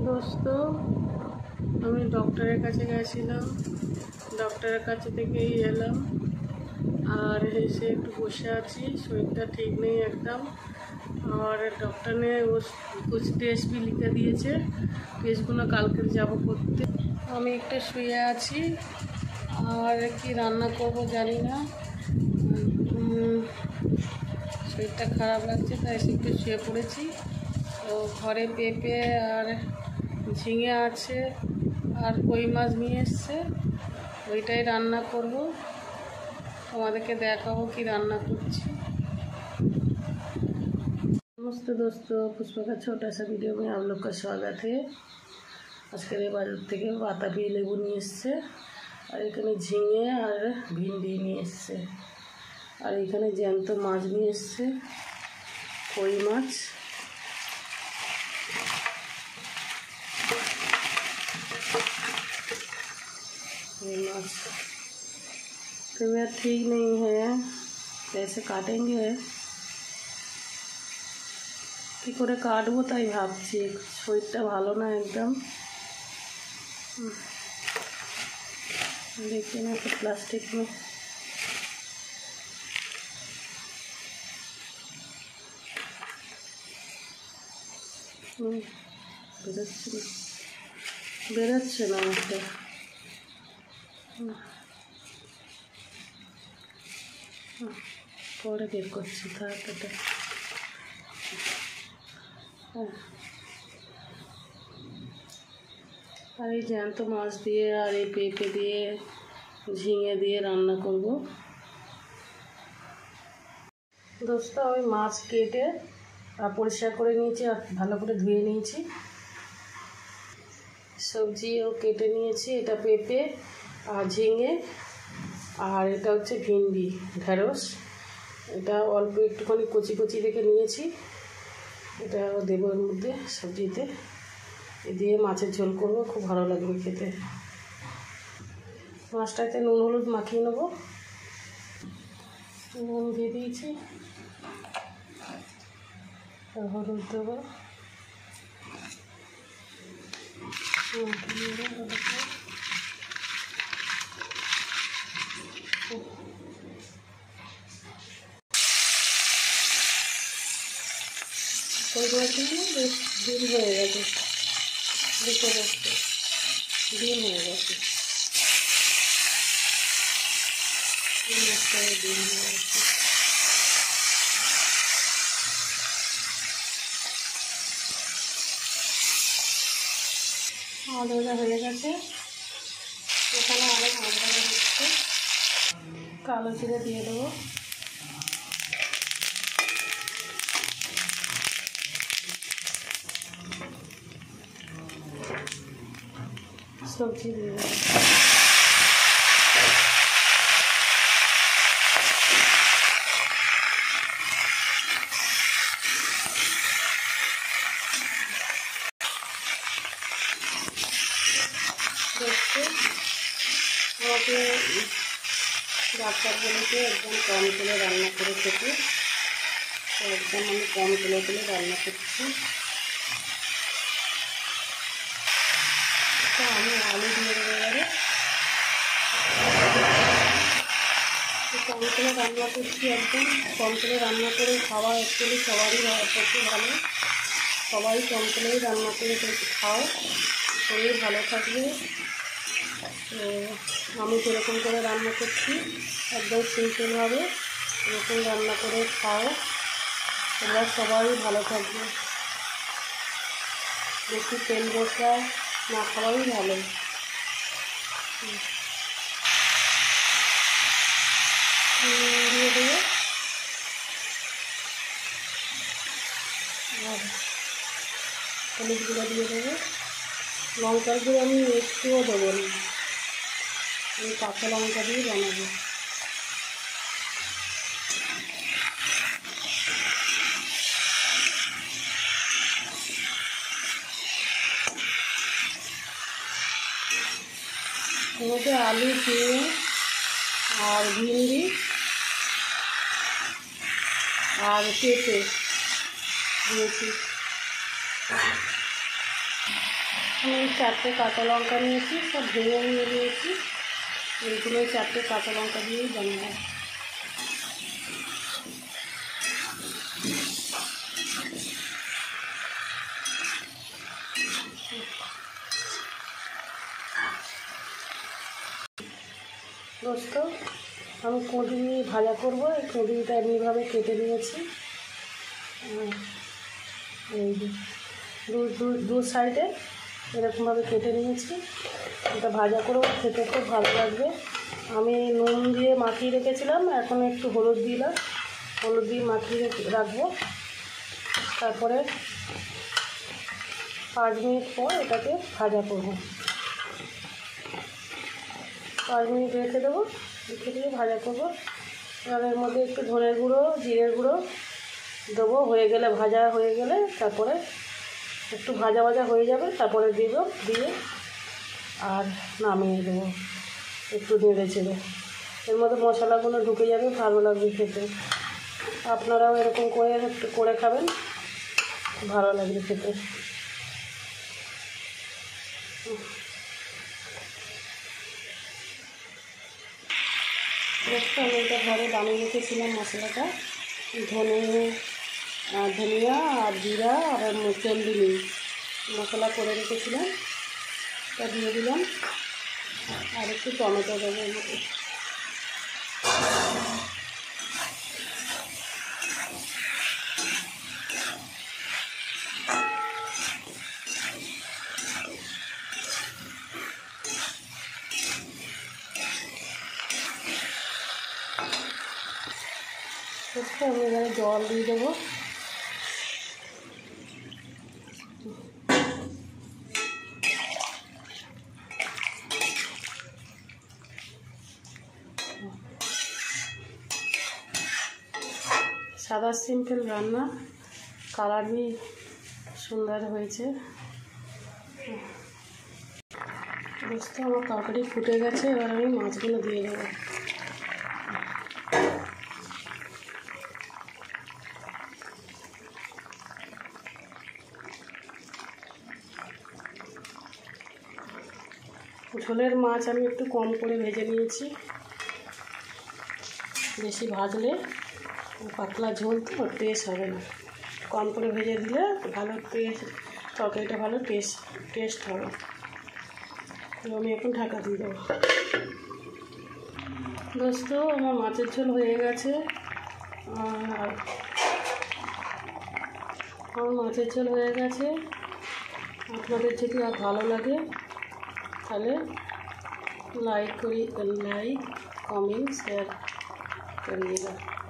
दोस्तों আমি ডক্টরের কাছে গেছিলাম, ডক্টরের কাছে থেকেই এলাম আর এসে একটু বসে আছি। শরীরটা ঠিক নেই एकदम। और डॉक्टर ने कुछ टेस्ट भी लिखे दिए, टेस्टगुलो কালকে যাব করতে। আমি একটু শুয়ে আছি আর কি রান্না করব জানি না, শরীরটা খারাপ লাগছে তাই একটু শুয়ে পড়েছি। তো ঘরে পেঁপে আর ঝিঙে আছে আর কই মাছ নিয়ে এসছে, ওইটাই রান্না করব। তোমাদেরকে देखाबो कि रान्ना करছি। नमस्ते दोस्तों, पुष्पा का छोटा सा वीडियो में आप लोग का स्वागत है। आज के बाजार থেকে বাতাবি লেবু নিয়ে এসছে আর এখানে ঝিঙে আর ভিন্ডি নিয়ে এসছে আর এখানে জ্যান্ত মাছ নিয়ে এসছে, কই মাছ। तबीयत ठीक नहीं है, कैसे काटेंगे कि करे काटबो ताई भाबছি, শরীরটা ভালো না একদম। देखिए ना तो प्लास्टिक में বেরোচ্ছে না একটা। পরে বের করছি তাড়াতাড়ি। আর এই জ্যান্ত মাছ দিয়ে আর এই পেঁপে দিয়ে ঝিঙে দিয়ে রান্না করব। দোস্ত আমি মাছ কেটে পরিষ্কার করে নিয়েছি আর ভালো করে ধুয়ে নিয়েছি। সবজিও কেটে নিয়েছি, এটা পেঁপে আর ঝিঙে আর এটা হচ্ছে ভিন্ডি ঢেঁড়স। এটা অল্প একটুখানি কচি কচি রেখে নিয়েছি, এটা দেবো এর মধ্যে সবজিতে। এ দিয়ে মাছের ঝোল করবো, খুব ভালো লাগবে খেতে। মাছটাতে নুন হলুদ মাখিয়ে নেবো, নুন দিয়ে দিয়েছি, হলুদ দেবো, ডিম হয়ে গেছে, দেখতে পাচ্ছি ডিম হয়ে গেছে, ডিম হয়ে গেছে। আলু ভাজা হয়ে গেছে, এখানে আরও মাছ ভাজা হচ্ছে। কালো জিরে দিয়ে দেবো, সবজি দিয়ে দেবো, আমাকে ডাক্তার বলেছে একদম কম তেলে রান্না করে খেতে, একদম আমি কম তেলে রান্না করছি। তো আমি আলু দিয়ে দেবো এবারে, কম তেলে রান্না করছি, একদম কম তেলে রান্না করে খাওয়া অ্যাকচুয়ালি সবারই পক্ষে ভালো। সবাই কম তেলেই রান্না করে খাও, শরীর ভালো থাকবে। তো আমি যেরকম করে রান্না করছি একদম সিম্পলভাবে এরকম রান্না করে খাও, তোমরা সবাই ভালো থাকবে। বেশি তেল মশলা না খাওয়াই ভালো। দিয়ে দেবো আর হলুদ গুঁড়ো দিয়ে দেবো, লঙ্কার গুঁড়ো আমি একটুও দেবো না, আমি কাঁচা লঙ্কা দিয়ে বানাবো। মধ্যে আলু ঝিঙে আর ভিন্ডি আর পেঁপে দিয়েছি। আমি 4টে কাঁচা লঙ্কা নিয়েছি, সব ভেঙে নিয়েছি। এইগুলো 4টে কাঁচা লঙ্কা দিয়েই বানাবো। দোস্ত, আমি কুঁদরি ভাজা করবো। এই কুঁদরিটা এমনিভাবে কেটে নিয়েছি, এই দু সাইডে এরকমভাবে কেটে নিয়েছি। এটা ভাজা করেও খেতে খুব ভালো লাগবে। আমি নুন দিয়ে মাখিয়ে রেখেছিলাম, এখন একটু হলুদ দিলাম, হলুদ দিয়ে মাখিয়ে রাখবো। তারপরে 5 মিনিট পর এটাকে ভাজা করব। 5 মিনিট রেখে দেবো, রেখে দিয়ে ভাজা করবো। আর এর মধ্যে একটু ধনের গুঁড়ো, জিরের গুঁড়ো দেবো। হয়ে গেলে, ভাজা হয়ে গেলে তারপরে একটু ভাজা ভাজা হয়ে যাবে, তারপরে দিয়ে আর নামিয়ে দেবো। একটু নেড়ে চেড়ে এর মধ্যে মশলাগুলো ঢুকে যাবে, ভালো লাগবে খেতে। আপনারাও এরকম করে খাবেন, ভালো লাগবে খেতে। আমি এটা ঘরে বানিয়ে রেখেছিলাম মশলাটা, ধনিয়া আর জিরা আর চন্দিনী মশলা করে রেখেছিলাম, তা দিয়ে দিলাম। আর একটু টমেটো দেবো এর মধ্যে। আমি এখানে জল দিয়ে দেবো। সাদা সিম্পল রান্না, কালার भी সুন্দর হয়েছে। দোস্ত, আমার তরকারি ফুটে গেছে, এবার আমি মাছগুলো দিয়ে দেবো। ঝোলের মাছ আমি একটু কম করে ভেজে নিয়েছি, বেশি ভাজলে পাতলা ঝোল তো টেস্ট হবে না। কম করে ভেজে দিলে ভালো তরকারিটা ভালো টেস্ট হবে। আমি এখন ঢাকা দিয়ে দেবো। দোস্ত, আমার মাছের ঝোল হয়ে গেছে। আপনাদের যদি আর ভালো লাগে তাহলে লাইক, কমেंट, शेयर करिएगा।